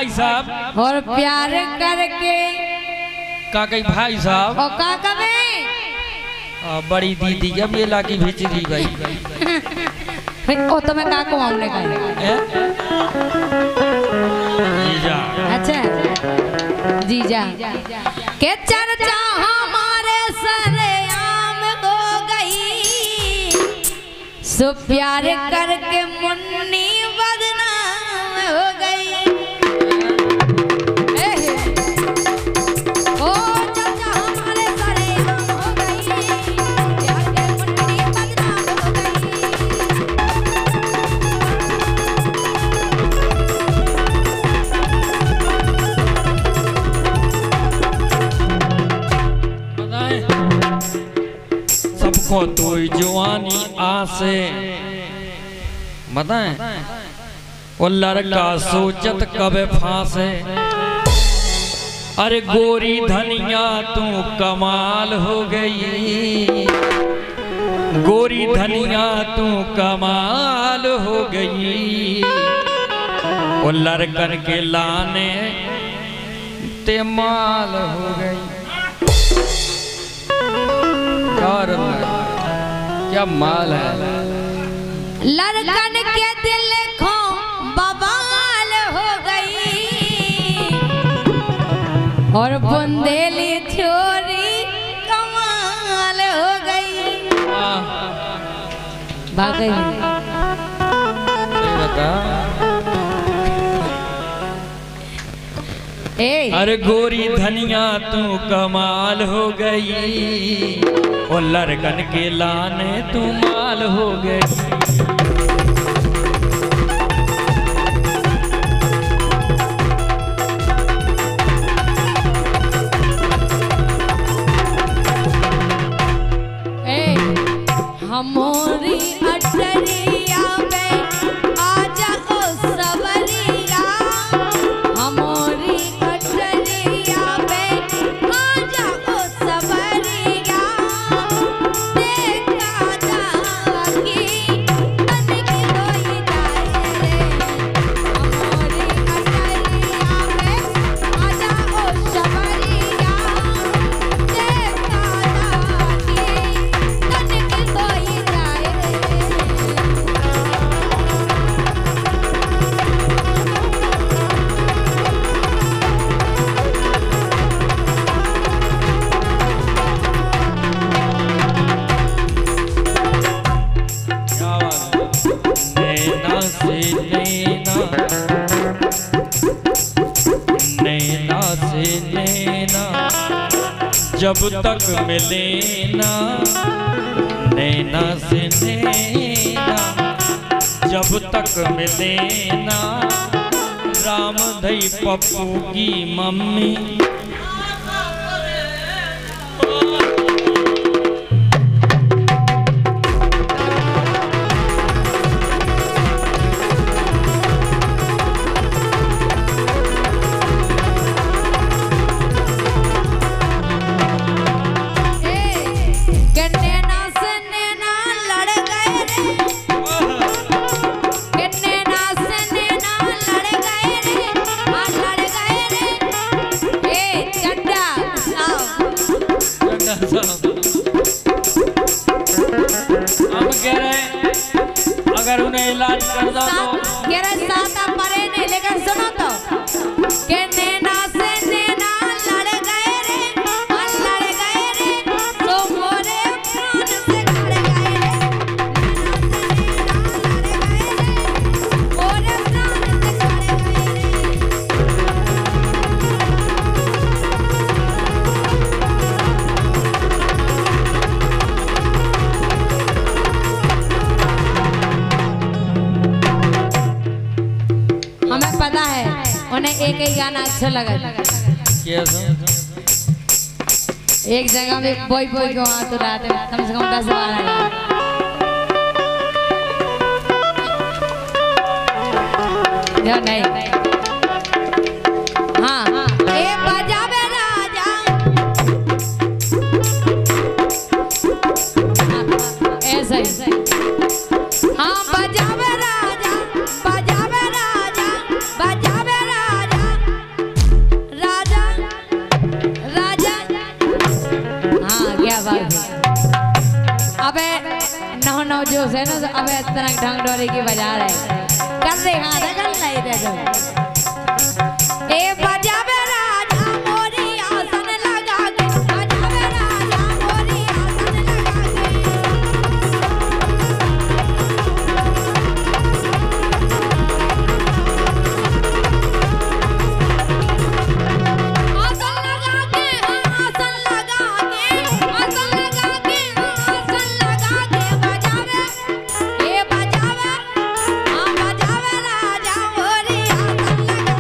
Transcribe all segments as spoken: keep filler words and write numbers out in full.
भाई साहब और प्यार करके का कही भाई साहब और का कबे बड़ी दीदी क्या मेला की भिचरी गई ओ तो मैं का को हमने कहा जीजा अच्छा जीजा के चर्चा हमारे सरेआम हो गई सो प्यार करके मुन्नी बदनाम हो गई सबको तो जवानी आसे बताएं वो लड़का सोचत कबे फांसे अरे गोरी धनिया तू कमाल हो गई गोरी धनिया तू कमाल हो गई वो लड़कन के लाने ते माल हो गई क्या माल है लड़कन के दिल को बवाल हो गई और बुंदेली छोरी कमाल हो गई भाग गई अरे गोरी धनिया तू कमाल हो गई और लड़कन के लाने तू माल हो गई हमारी अटरिया में आजा ओ सवरिया हमारी अटरिया में आजा ओ सवरिया देखा जागी तन की कोई जाए रे हमारी अटरिया में आजा ओ सवरिया देखा जागी तन की कोई जाए रे नैना से नैना नैना से नैना जब तक मिले ना नैना से नैना जब तक मिले ना राम धई पप्पू की मम्मी हम कह रहे हैं अगर उन्हें इलाज कर दो तो कह रहे साथ आप मरे नहीं लेकिन सुनो तो के नैना से नैना लड़ गए रे और लड़ गए रे तो मोरे प्राण से लड़ गए रे मोरे प्राण से लड़ हमें पता है उन्हें एक ही गाना अच्छा लगा एक जगह में बोई बोई को हाथ उड़ाते कम से कम दस बार जो नहीं हाँ ए बजावे राजा ऐसे ही हाँ बजावे राजा बजावे राजा बजावे राजा अब इस तरह ढंग डोरी की बजा रहे कर दे हाथ कर लाई दे जो ए बजावे राजा मोरी आसन लगा के बजावे राजा मोरी आसन लगा के आसन लगा के आसन लगा के आसन लगा के आसन लगा के बजावे ए बजावे हां बजावे राजा मोरी आसन लगा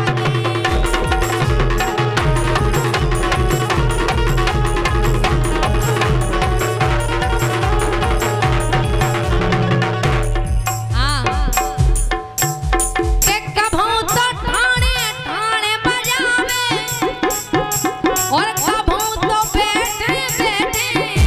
के हां के कभों तो ठाणे ठाणे बजावे और कभों तो बैठे बैठे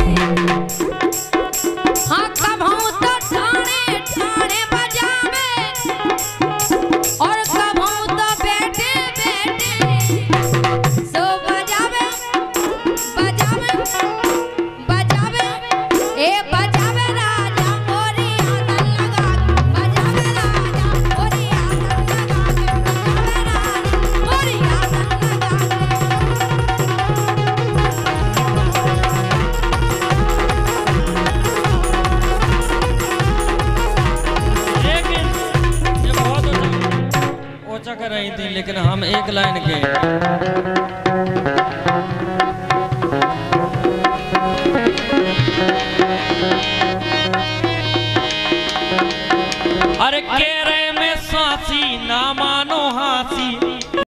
हाँ कभों तो ठाणे ठाणे बजावे और कभों तो बैठे बैठे सो बजावे बजावे बजावे ए बजावे राजा मोरी आसन लगा के बजावे राजा मोरी आसन लगा के बजावे राजा मोरी आसन लगा के लेकिन ये बहुत ऊंचा ऊंचा कर रही थी, लेकिन हम एक लाइन के अरे केरे में सांसी ना मानो हासी